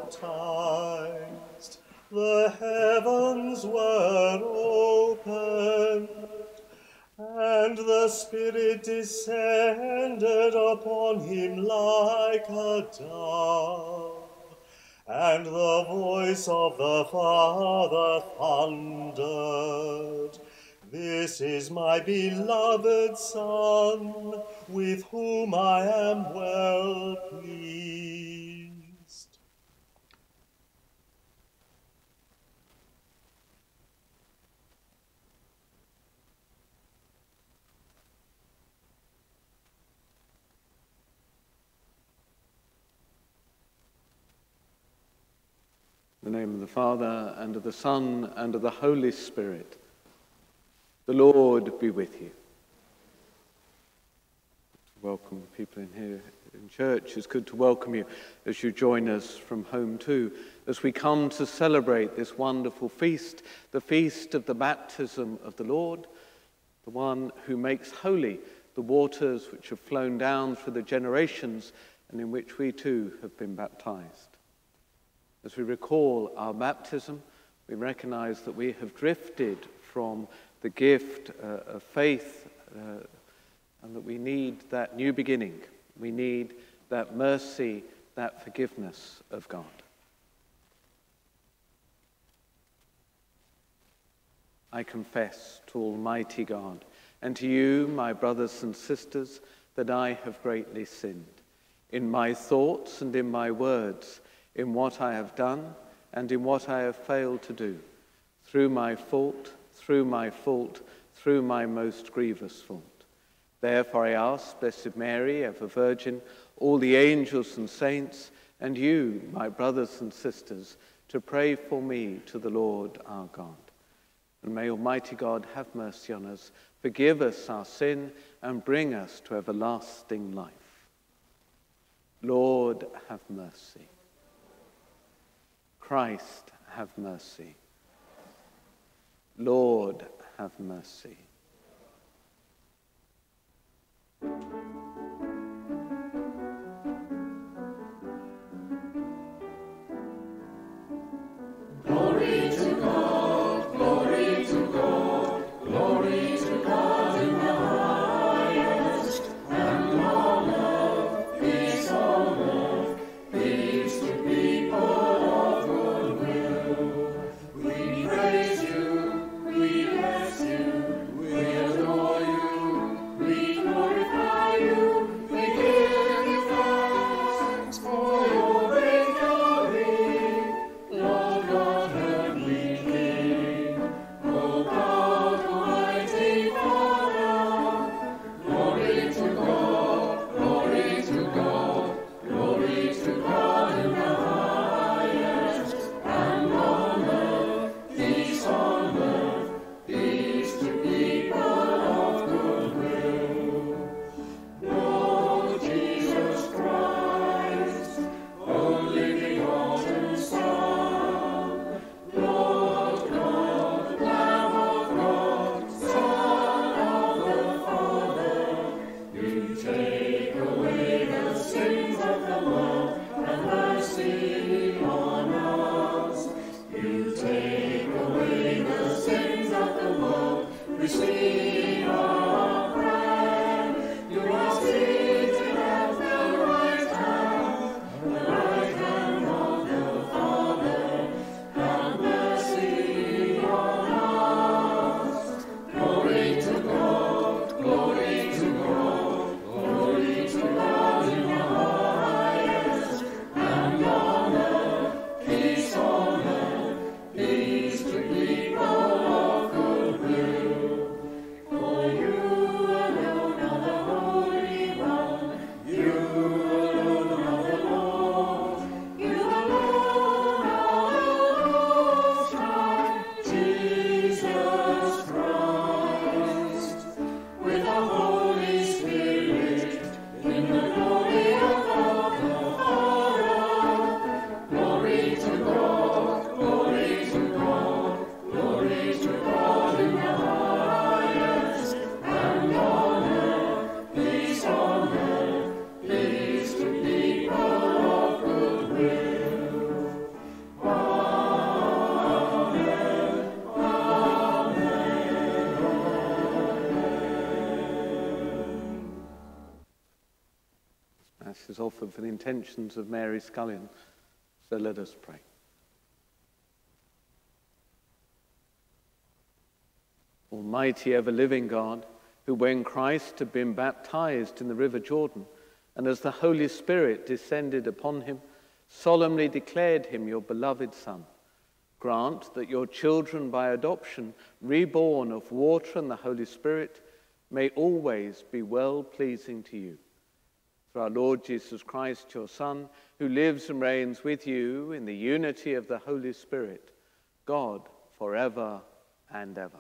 baptized, the heavens were opened, and the Spirit descended upon him like a dove, and the voice of the Father thundered, "This is my beloved Son, with whom I am well pleased." In the name of the Father, and of the Son, and of the Holy Spirit. The Lord be with you. Welcome people in here in church. It's good to welcome you as you join us from home too, as we come to celebrate this wonderful feast, the feast of the baptism of the Lord, the one who makes holy the waters which have flown down through the generations and in which we too have been baptized. As we recall our baptism, we recognize that we have drifted from the gift of faith and that we need that new beginning. We need that mercy, that forgiveness of God. I confess to Almighty God and to you, my brothers and sisters, that I have greatly sinned in my thoughts and in my words, in what I have done and in what I have failed to do, through my fault, through my most grievous fault. Therefore I ask, Blessed Mary, ever Virgin, all the angels and saints, and you, my brothers and sisters, to pray for me to the Lord our God. And may Almighty God have mercy on us, forgive us our sin, and bring us to everlasting life. Lord, have mercy. Christ, have mercy. Lord, have mercy. Glory to God, glory to God, glory to God in the highest, and on earth, peace on earth, peace to people of good will. We praise you, we bless you, we offered for the intentions of Mary Scullion. So let us pray. Almighty ever-living God, who when Christ had been baptized in the river Jordan, and as the Holy Spirit descended upon him, solemnly declared him your beloved Son, grant that your children by adoption, reborn of water and the Holy Spirit, may always be well-pleasing to you. Through our Lord Jesus Christ, your Son, who lives and reigns with you in the unity of the Holy Spirit, God, forever and ever.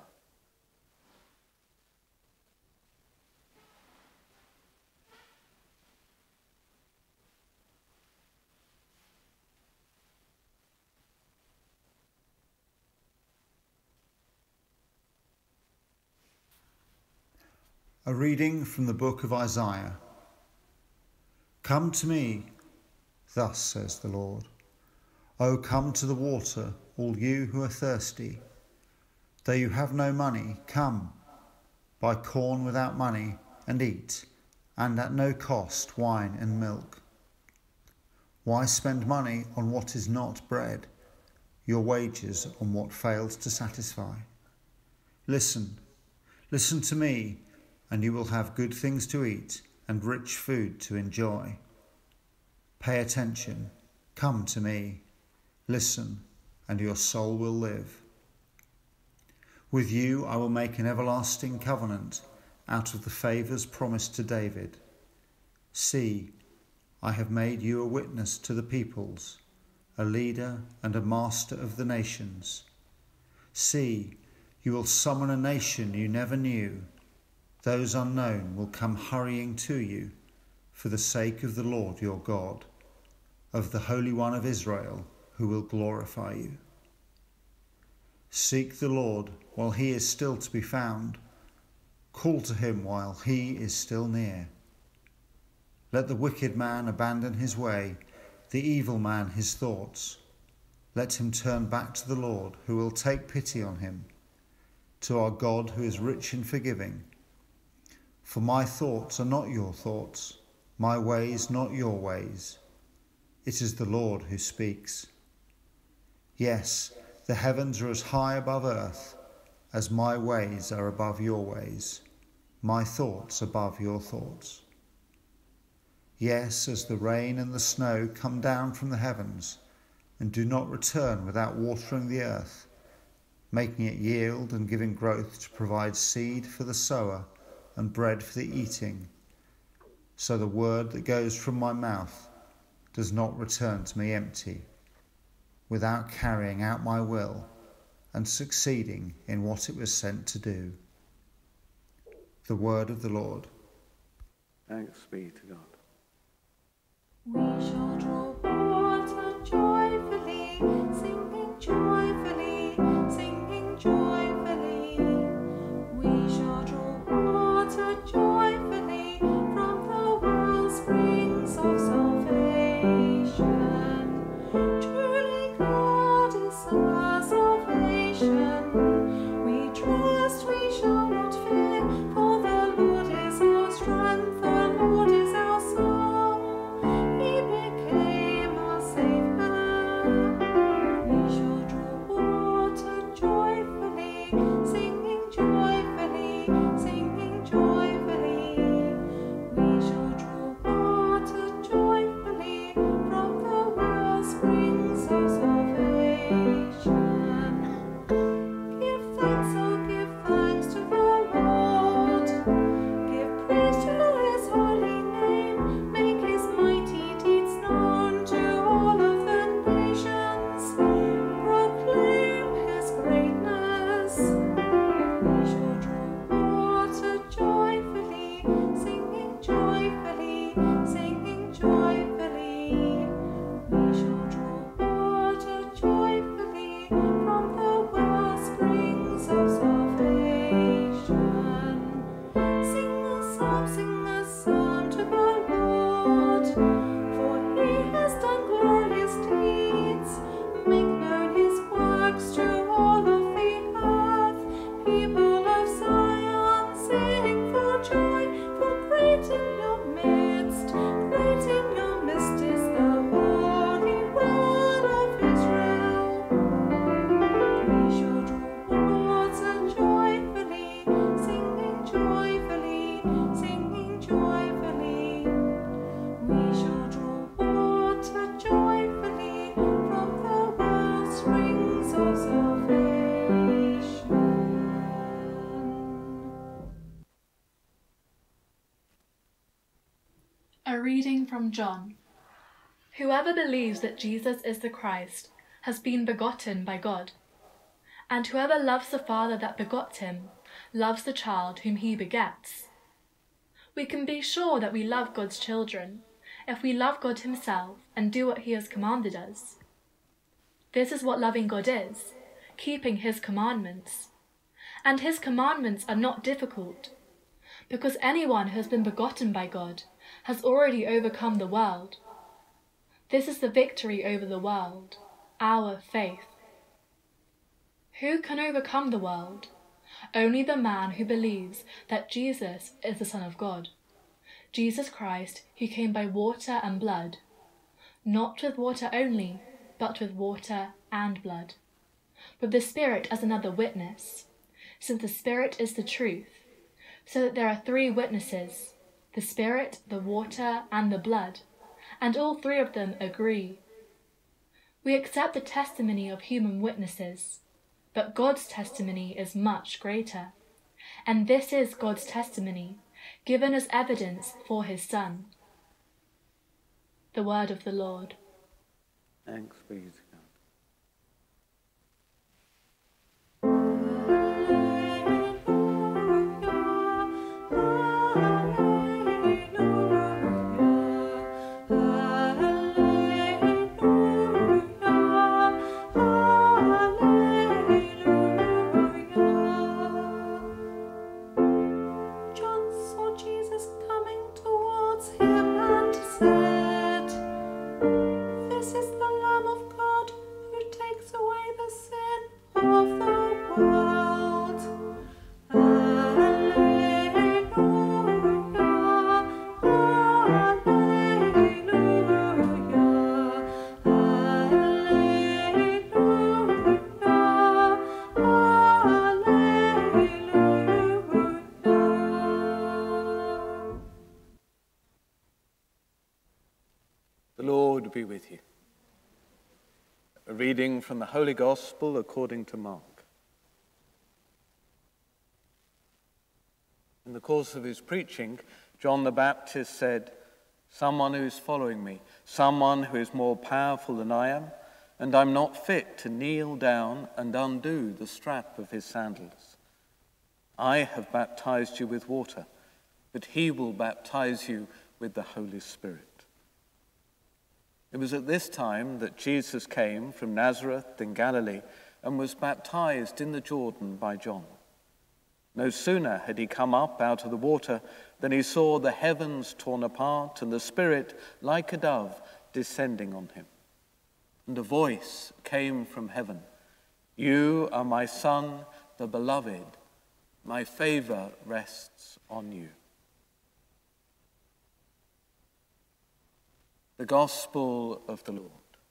A reading from the book of Isaiah. Come to me, thus says the Lord. O come to the water, all you who are thirsty. Though you have no money, come, buy corn without money, and eat, and at no cost wine and milk. Why spend money on what is not bread, your wages on what fails to satisfy? Listen to me, and you will have good things to eat and rich food to enjoy. Pay attention, come to me, listen, and your soul will live. With you I will make an everlasting covenant out of the favours promised to David. See, I have made you a witness to the peoples, a leader and a master of the nations. See, you will summon a nation you never knew. Those unknown will come hurrying to you for the sake of the Lord your God, of the Holy One of Israel, who will glorify you. Seek the Lord while he is still to be found. Call to him while he is still near. Let the wicked man abandon his way, the evil man his thoughts. Let him turn back to the Lord, who will take pity on him, to our God who is rich in forgiving. For my thoughts are not your thoughts, my ways not your ways. It is the Lord who speaks. Yes, the heavens are as high above earth as my ways are above your ways, my thoughts above your thoughts. Yes, as the rain and the snow come down from the heavens and do not return without watering the earth, making it yield and giving growth to provide seed for the sower and bread for the eating, so the word that goes from my mouth does not return to me empty, without carrying out my will and succeeding in what it was sent to do. The word of the Lord. Thanks be to God. We shall draw water joyfully, singing joyfully, singing joyfully. We shall draw water joyfully from the well springs of salvation. Truly God is our salvation. We trust we shall not fear, for the Lord is our strength, the Lord is our song. He became from John. Whoever believes that Jesus is the Christ has been begotten by God, and whoever loves the Father that begot him loves the child whom he begets. We can be sure that we love God's children if we love God himself and do what he has commanded us. This is what loving God is, keeping his commandments. And his commandments are not difficult, because anyone who has been begotten by God has already overcome the world. This is the victory over the world, our faith. Who can overcome the world? Only the man who believes that Jesus is the Son of God, Jesus Christ, who came by water and blood, not with water only, but with water and blood, with the Spirit as another witness, since the Spirit is the truth, so that there are three witnesses, the Spirit, the water, and the blood, and all three of them agree. We accept the testimony of human witnesses, but God's testimony is much greater, and this is God's testimony, given as evidence for his Son. The word of the Lord. Thanks be to God. John saw Jesus coming towards him and said, "This is the Lamb of God who takes away the sin of the world. Alleluia, Alleluia. The Lord be with you. A reading from the Holy Gospel according to Mark. In the course of his preaching, John the Baptist said, "Someone who is following me, someone who is more powerful than I am, and I'm not fit to kneel down and undo the strap of his sandals. I have baptized you with water, but he will baptize you with the Holy Spirit." It was at this time that Jesus came from Nazareth in Galilee and was baptized in the Jordan by John. No sooner had he come up out of the water than he saw the heavens torn apart and the Spirit, like a dove, descending on him. And a voice came from heaven, "You are my Son, the Beloved. My favor rests on you." The Gospel of the Lord.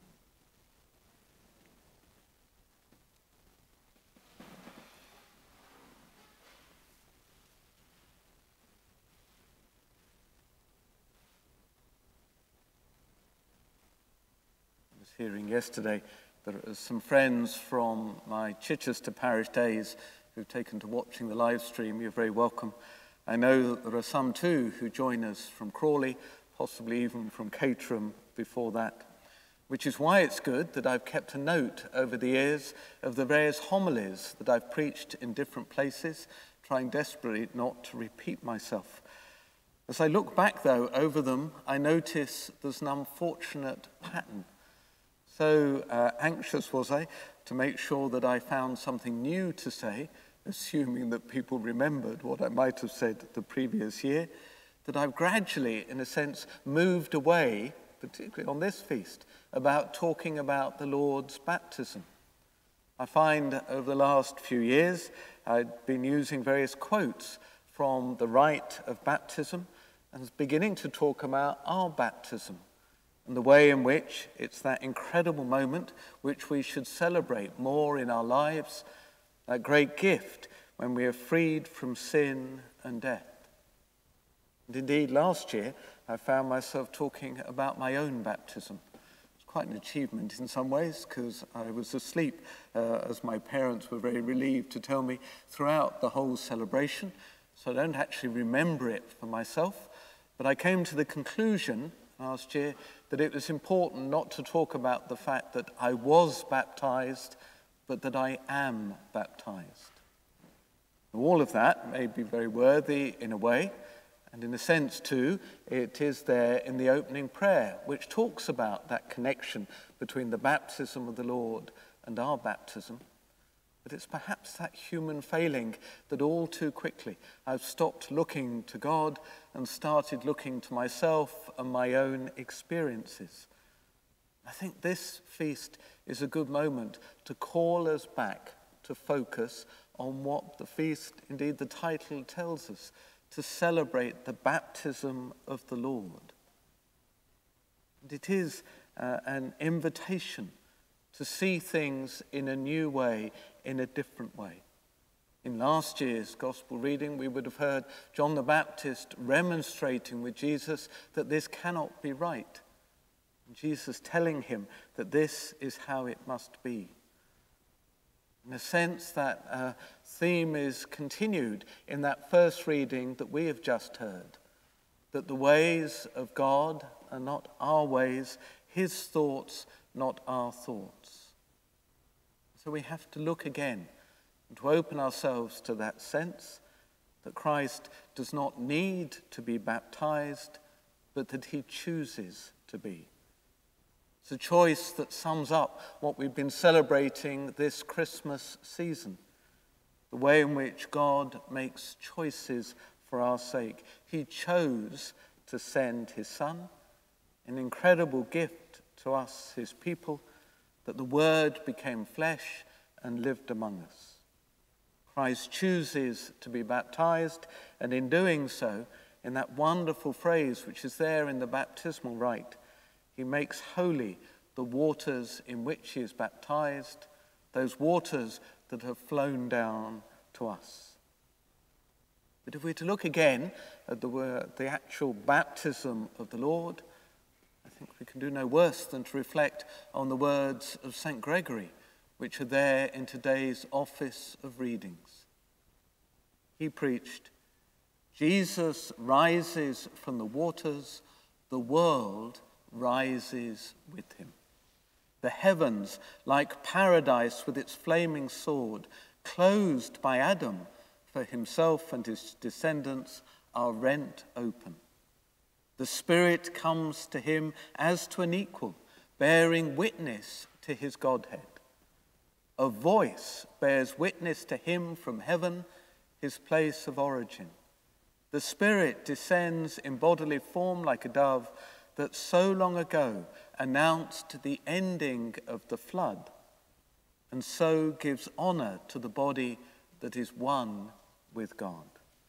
I was hearing yesterday there are some friends from my Chichester parish days who've taken to watching the live stream. You're very welcome. I know that there are some too who join us from Crawley, possibly even from Caterham before that, which is why it's good that I've kept a note over the years of the various homilies that I've preached in different places, trying desperately not to repeat myself. As I look back, though, over them, I notice there's an unfortunate pattern. So anxious was I to make sure that I found something new to say, assuming that people remembered what I might have said the previous year, that I've gradually, in a sense, moved away, particularly on this feast, about talking about the Lord's baptism. I find over the last few years, I've been using various quotes from the rite of baptism and beginning to talk about our baptism and the way in which it's that incredible moment which we should celebrate more in our lives, that great gift when we are freed from sin and death. And indeed, last year, I found myself talking about my own baptism. It's quite an achievement in some ways, because I was asleep, as my parents were very relieved to tell me throughout the whole celebration, so I don't actually remember it for myself. But I came to the conclusion, last year that it was important not to talk about the fact that I was baptized, but that I am baptized. All of that may be very worthy in a way, and in a sense too, it is there in the opening prayer, which talks about that connection between the baptism of the Lord and our baptism. But it's perhaps that human failing that all too quickly I've stopped looking to God and started looking to myself and my own experiences. I think this feast is a good moment to call us back to focus on what the feast, indeed the title, tells us, to celebrate the baptism of the Lord. And it is an invitation to see things in a new way, in a different way. In last year's gospel reading, we would have heard John the Baptist remonstrating with Jesus that this cannot be right. And Jesus telling him that this is how it must be. In a sense, that theme is continued in that first reading that we have just heard, that the ways of God are not our ways, his thoughts, not our thoughts. So we have to look again and to open ourselves to that sense that Christ does not need to be baptized, but that he chooses to be. It's a choice that sums up what we've been celebrating this Christmas season, the way in which God makes choices for our sake. He chose to send his Son, an incredible gift to us, his people, that the Word became flesh and lived among us. Christ chooses to be baptized, and in doing so, in that wonderful phrase which is there in the baptismal rite, he makes holy the waters in which he is baptized, those waters that have flown down to us. But if we're to look again at the actual baptism of the Lord, I think we can do no worse than to reflect on the words of St. Gregory, which are there in today's office of readings. He preached, "Jesus rises from the waters, the world rises with him. The heavens, like paradise with its flaming sword, closed by Adam for himself and his descendants, are rent open. The Spirit comes to him as to an equal, bearing witness to his Godhead. A voice bears witness to him from heaven, his place of origin. The Spirit descends in bodily form like a dove that so long ago announced the ending of the flood, and so gives honor to the body that is one with God."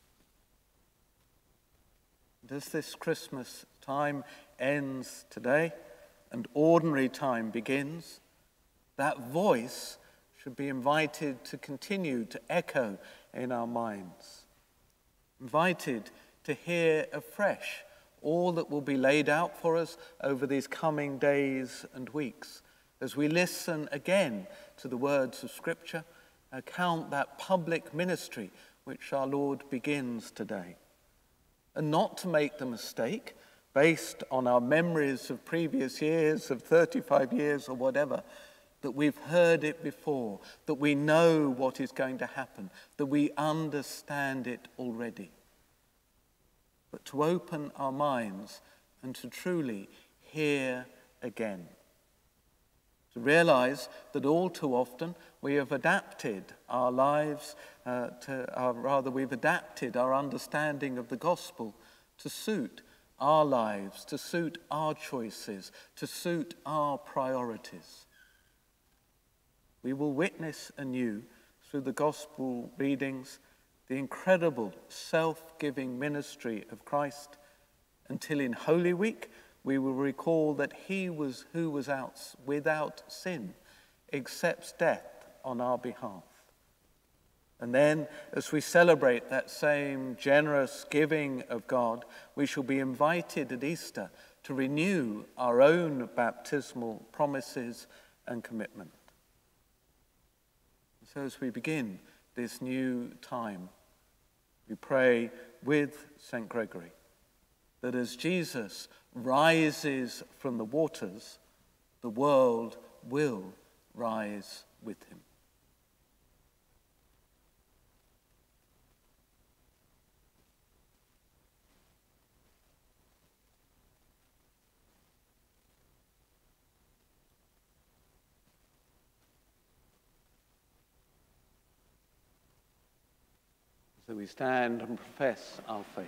And as this Christmas time ends today and ordinary time begins, that voice should be invited to continue to echo in our minds, invited to hear afresh all that will be laid out for us over these coming days and weeks, as we listen again to the words of Scripture, account that public ministry which our Lord begins today. And not to make the mistake, based on our memories of previous years, of 35 years or whatever, that we've heard it before, that we know what is going to happen, that we understand it already. But to open our minds and to truly hear again. To realize that all too often we have adapted our lives, we've adapted our understanding of the gospel to suit our lives, to suit our choices, to suit our priorities. We will witness anew through the gospel readings the incredible self-giving ministry of Christ, until in Holy Week we will recall that he was who was without sin, accepts death on our behalf. And then, as we celebrate that same generous giving of God, we shall be invited at Easter to renew our own baptismal promises and commitment. So as we begin this new time, we pray with St. Gregory that as Jesus rises from the waters, the world will rise with him. So we stand and profess our faith.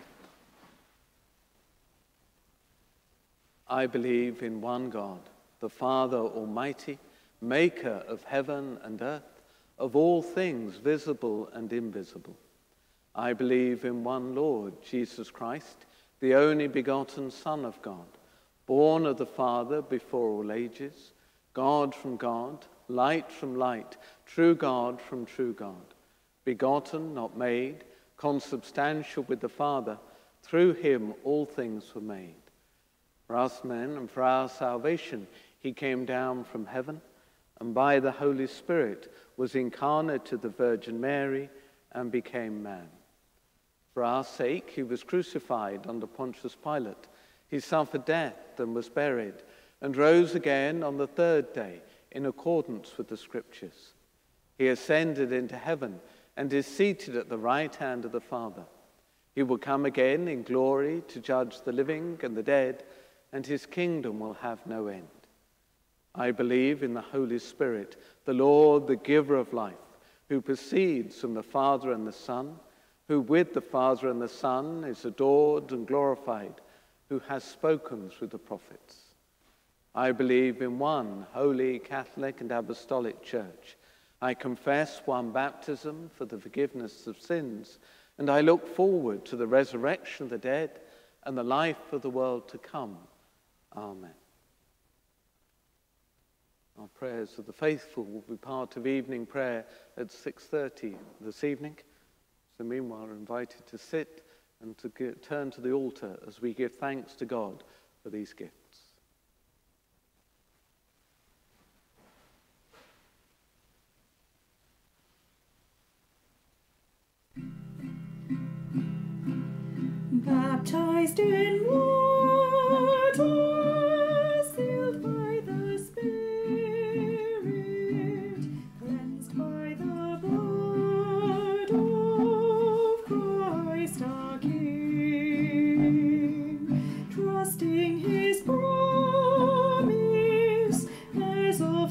I believe in one God, the Father Almighty, maker of heaven and earth, of all things visible and invisible. I believe in one Lord, Jesus Christ, the only begotten Son of God, born of the Father before all ages, God from God, light from light, true God from true God, begotten, not made, consubstantial with the Father. Through him all things were made. For us men and for our salvation he came down from heaven, and by the Holy Spirit was incarnate to the Virgin Mary and became man. For our sake he was crucified under Pontius Pilate. He suffered death and was buried, and rose again on the third day in accordance with the Scriptures. He ascended into heaven and is seated at the right hand of the Father. He will come again in glory to judge the living and the dead, and his kingdom will have no end. I believe in the Holy Spirit, the Lord, the giver of life, who proceeds from the Father and the Son, who with the Father and the Son is adored and glorified, who has spoken through the prophets. I believe in one holy, Catholic, and Apostolic Church. I confess one baptism for the forgiveness of sins, and I look forward to the resurrection of the dead and the life of the world to come. Amen. Our prayers of the faithful will be part of evening prayer at 6:30 this evening. So meanwhile, we're invited to sit and to turn to the altar as we give thanks to God for these gifts. Baptized in water, sealed by the Spirit, cleansed by the blood of Christ our King, trusting his promise as of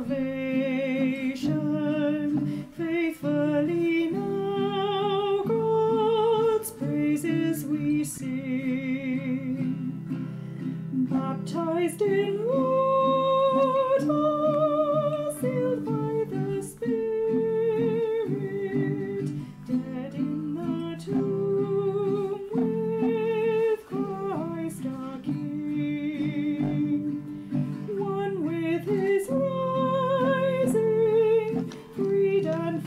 salvation, faithfully now God's praises we sing. Baptized in water, sealed by the Spirit, dead in the tomb with Christ our King, one with his rising, freed and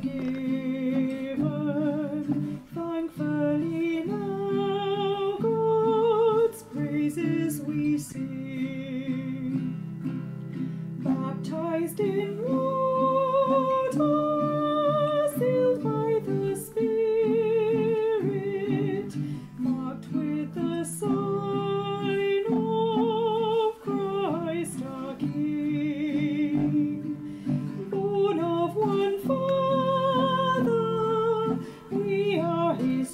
forgiven, thankfully now God's praises we sing. Baptized in water, sealed by the Spirit, marked with the sign of Christ our King, born of one Father, we are his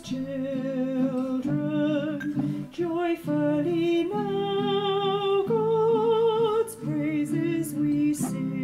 children, joyfully now God's praises we sing.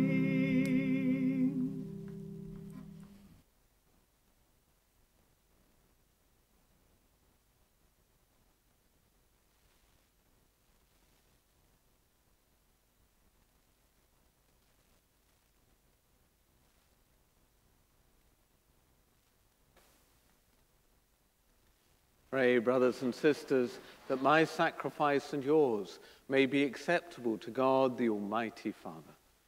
Pray, brothers and sisters, that my sacrifice and yours may be acceptable to God, the Almighty Father.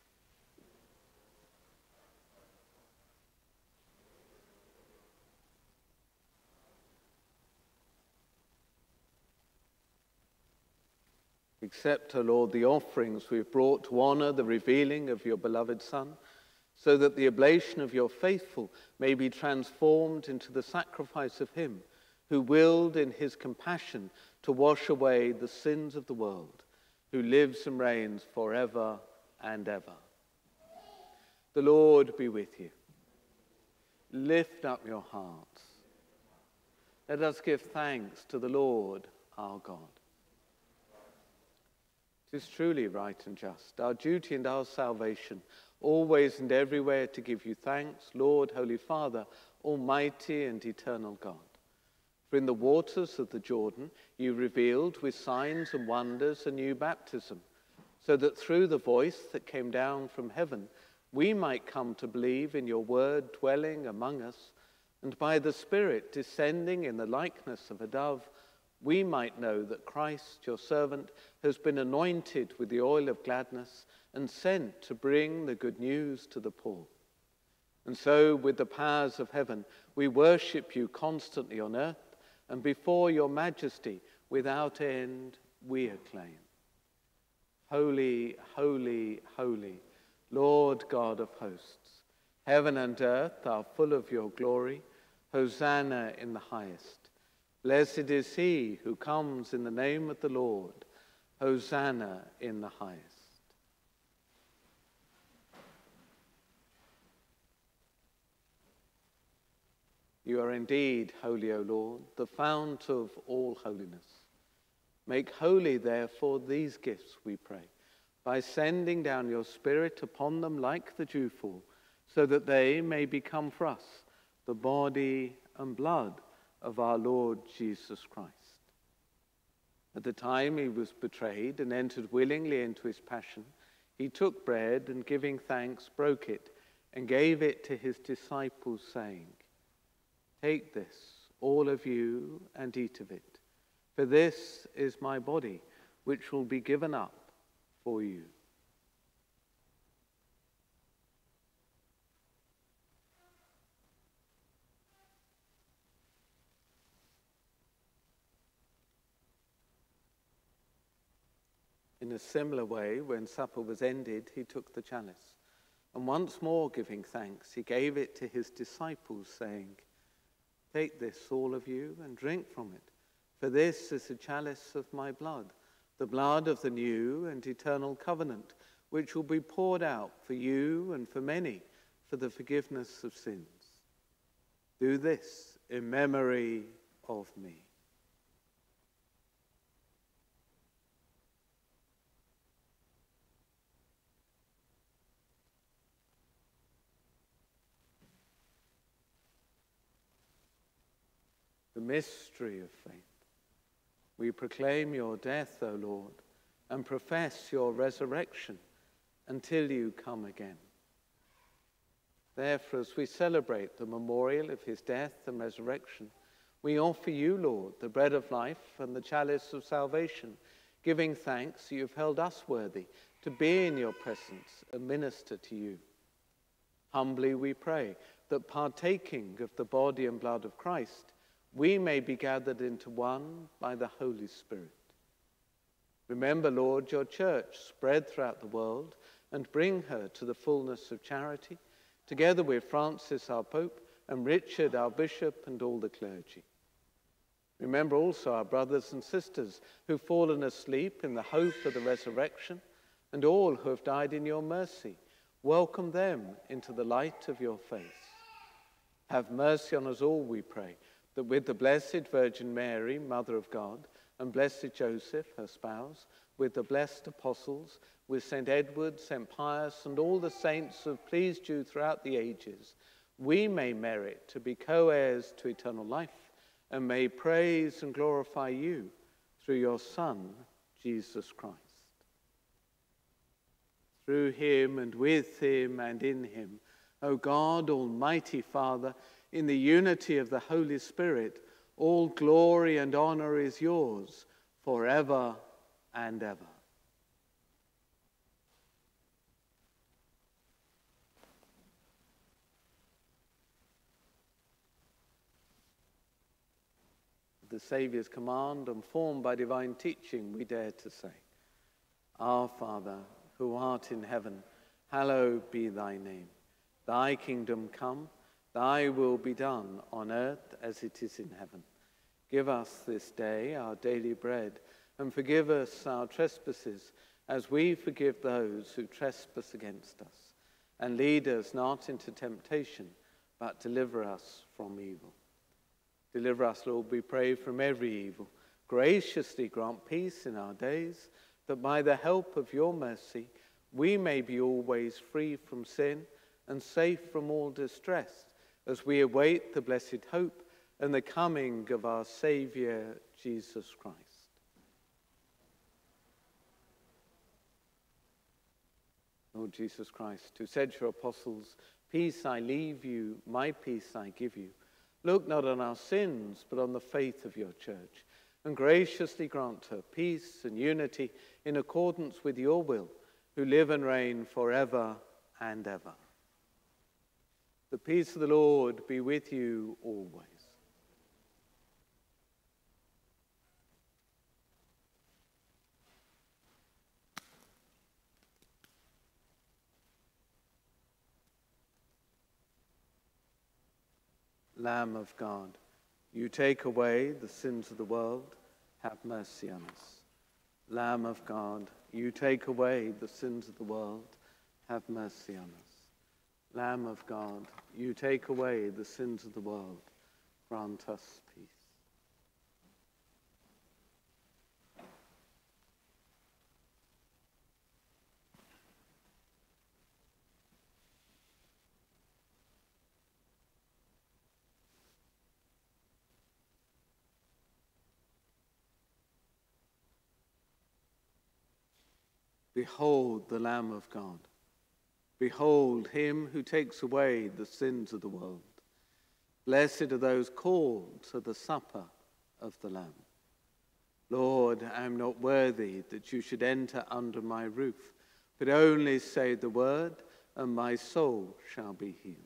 Accept, O Lord, the offerings we have brought to honor the revealing of your beloved Son, so that the oblation of your faithful may be transformed into the sacrifice of him who willed in his compassion to wash away the sins of the world, who lives and reigns forever and ever. The Lord be with you. Lift up your hearts. Let us give thanks to the Lord our God. It is truly right and just, our duty and our salvation, always and everywhere to give you thanks, Lord, Holy Father, Almighty and eternal God. For in the waters of the Jordan you revealed with signs and wonders a new baptism, so that through the voice that came down from heaven, we might come to believe in your word dwelling among us, and by the Spirit descending in the likeness of a dove, we might know that Christ, your servant, has been anointed with the oil of gladness and sent to bring the good news to the poor. And so, with the powers of heaven, we worship you constantly on earth, and before your majesty, without end, we acclaim. Holy, holy, holy, Lord God of hosts, heaven and earth are full of your glory. Hosanna in the highest. Blessed is he who comes in the name of the Lord. Hosanna in the highest. You are indeed holy, O Lord, the fount of all holiness. Make holy, therefore, these gifts, we pray, by sending down your Spirit upon them like the dewfall, so that they may become for us the body and blood of our Lord Jesus Christ. At the time he was betrayed and entered willingly into his passion, he took bread and, giving thanks, broke it and gave it to his disciples, saying, "Take this, all of you, and eat of it, for this is my body, which will be given up for you." In a similar way, when supper was ended, he took the chalice, and once more giving thanks, he gave it to his disciples, saying, "Take this, all of you, and drink from it, for this is the chalice of my blood, the blood of the new and eternal covenant, which will be poured out for you and for many for the forgiveness of sins. Do this in memory of me." The mystery of faith. We proclaim your death, O Lord, and profess your resurrection until you come again. Therefore, as we celebrate the memorial of his death and resurrection, we offer you, Lord, the bread of life and the chalice of salvation, giving thanks that you have held us worthy to be in your presence and minister to you. Humbly we pray that, partaking of the body and blood of Christ, we may be gathered into one by the Holy Spirit. Remember, Lord, your church spread throughout the world and bring her to the fullness of charity, together with Francis, our Pope, and Richard, our Bishop, and all the clergy. Remember also our brothers and sisters who've fallen asleep in the hope of the resurrection, and all who have died in your mercy. Welcome them into the light of your face. Have mercy on us all, we pray, that with the Blessed Virgin Mary, Mother of God, and blessed Joseph, her spouse, with the blessed apostles, with St. Edward, St. Pius, and all the saints who have pleased you throughout the ages, we may merit to be co-heirs to eternal life, and may praise and glorify you through your Son, Jesus Christ. Through him, and with him, and in him, O God, Almighty Father, in the unity of the Holy Spirit, all glory and honor is yours forever and ever. The Saviour's command, and formed by divine teaching, we dare to say, Our Father, who art in heaven, hallowed be thy name. Thy kingdom come, thy will be done on earth as it is in heaven. Give us this day our daily bread, and forgive us our trespasses, as we forgive those who trespass against us. And lead us not into temptation, but deliver us from evil. Deliver us, Lord, we pray, from every evil. Graciously grant peace in our days, that by the help of your mercy we may be always free from sin and safe from all distress, as we await the blessed hope and the coming of our Saviour, Jesus Christ. Lord Jesus Christ, who said to your apostles, "Peace I leave you, my peace I give you," look not on our sins, but on the faith of your church, and graciously grant her peace and unity in accordance with your will, who live and reign forever and ever. The peace of the Lord be with you always. Lamb of God, you take away the sins of the world, have mercy on us. Lamb of God, you take away the sins of the world, have mercy on us. Lamb of God, you take away the sins of the world, grant us peace. Behold the Lamb of God. Behold him who takes away the sins of the world. Blessed are those called to the supper of the Lamb. Lord, I am not worthy that you should enter under my roof, but only say the word, and my soul shall be healed.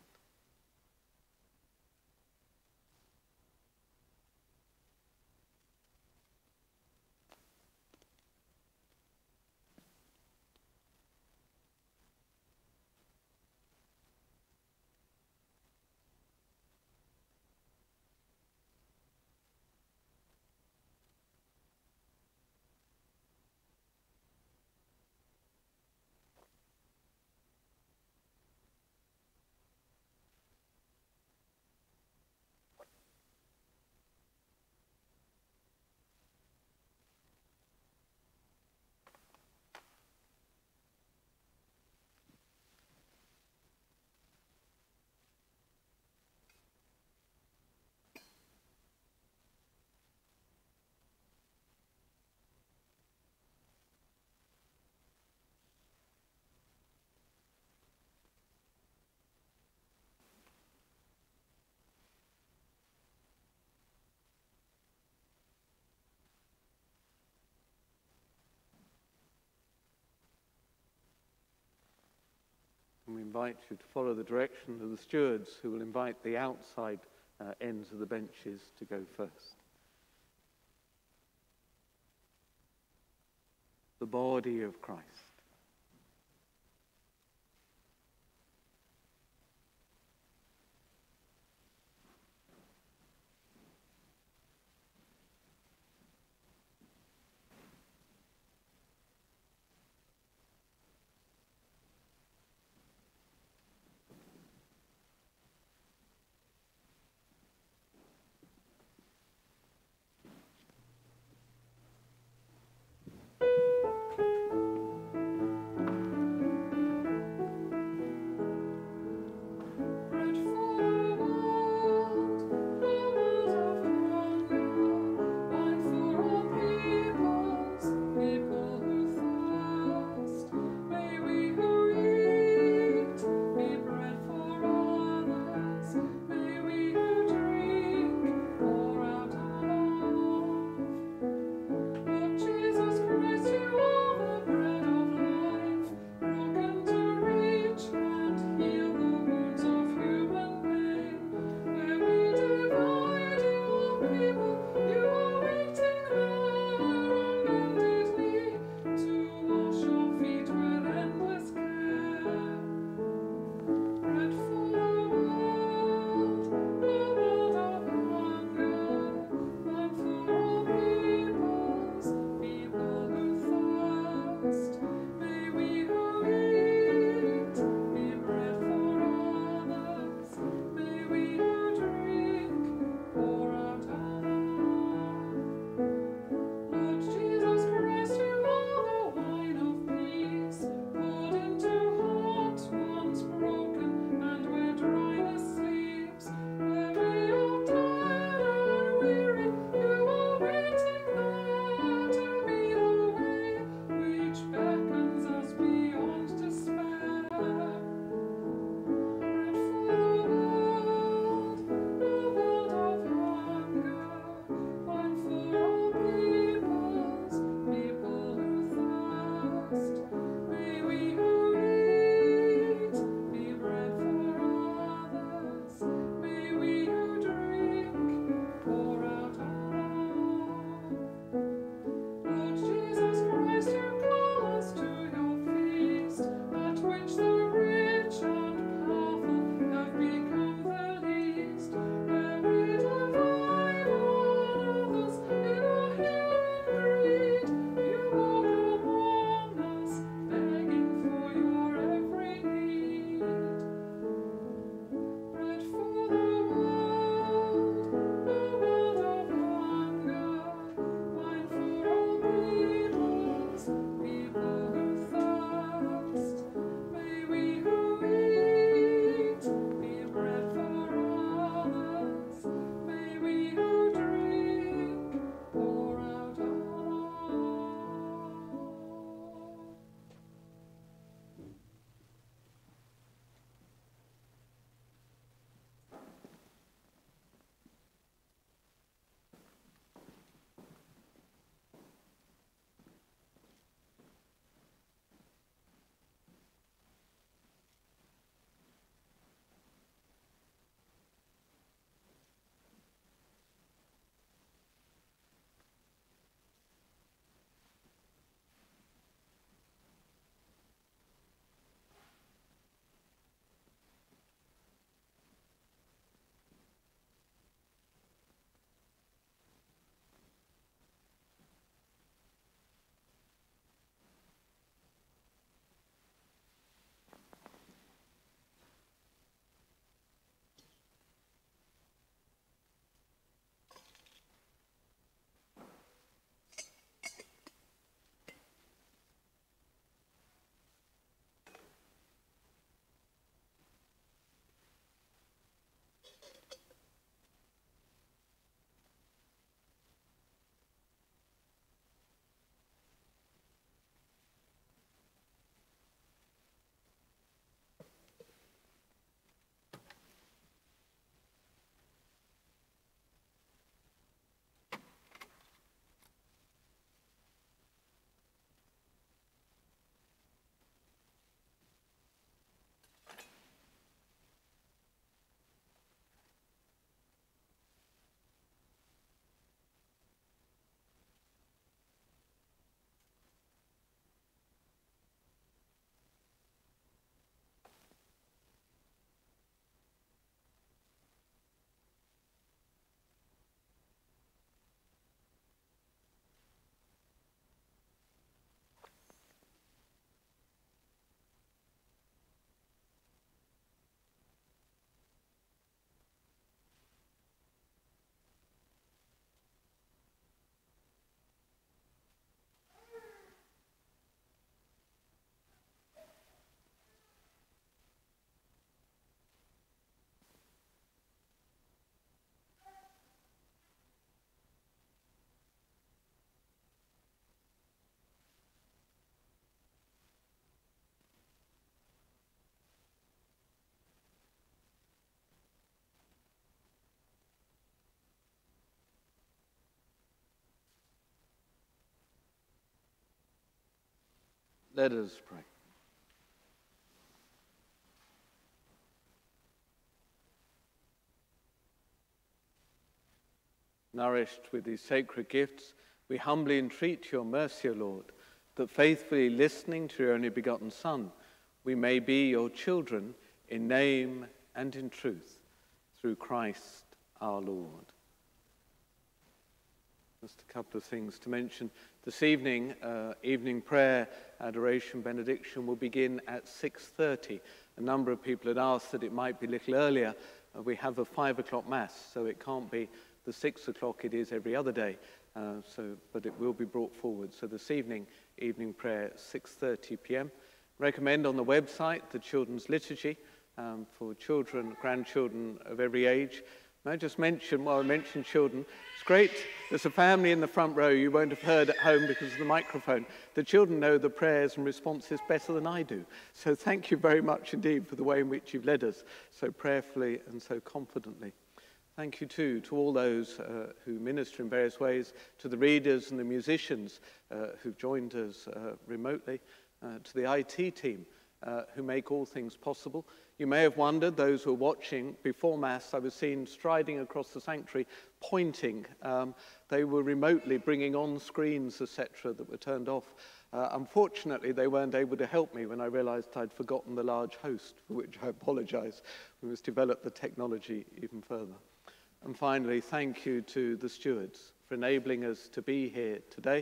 And we invite you to follow the direction of the stewards, who will invite the outside ends of the benches to go first. The body of Christ. Let us pray. Nourished with these sacred gifts, we humbly entreat your mercy, O Lord, that faithfully listening to your only begotten Son, we may be your children in name and in truth, through Christ our Lord. Just a couple of things to mention. This evening, evening prayer, adoration, benediction will begin at 6:30. A number of people had asked that it might be a little earlier. We have a 5 o'clock mass, so it can't be the 6 o'clock it is every other day, but it will be brought forward. So this evening, evening prayer, 6:30 p.m. Recommend on the website the children's liturgy for children, grandchildren of every age. May I just mention, while I mention children, it's great. There's a family in the front row you won't have heard at home because of the microphone. The children know the prayers and responses better than I do. So thank you very much indeed for the way in which you've led us so prayerfully and so confidently. Thank you too to all those who minister in various ways, to the readers and the musicians who've joined us remotely, to the IT team who make all things possible. You may have wondered, those who are watching, before Mass I was seen striding across the sanctuary, pointing. They were remotely bringing on screens, etc., that were turned off. Unfortunately, they weren't able to help me when I realized I'd forgotten the large host, for which I apologize. We must develop the technology even further. And finally, thank you to the stewards for enabling us to be here today.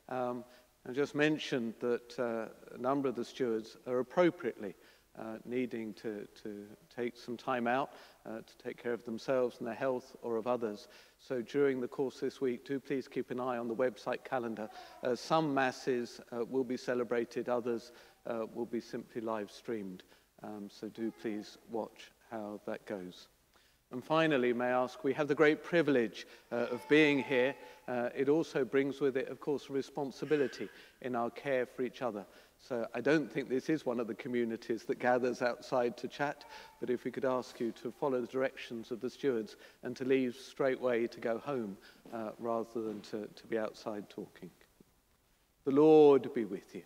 I just mentioned that a number of the stewards are appropriately needing to take some time out to take care of themselves and their health or of others. So during the course this week, do please keep an eye on the website calendar. Some masses will be celebrated, others will be simply live streamed. So do please watch how that goes. And finally, may I ask, we have the great privilege of being here. It also brings with it, of course, a responsibility in our care for each other. So I don't think this is one of the communities that gathers outside to chat, but if we could ask you to follow the directions of the stewards and to leave straightway to go home rather than to be outside talking. The Lord be with you.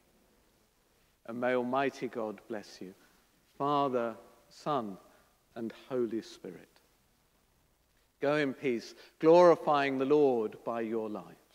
And may Almighty God bless you, Father, Son, and Holy Spirit. Go in peace, glorifying the Lord by your life.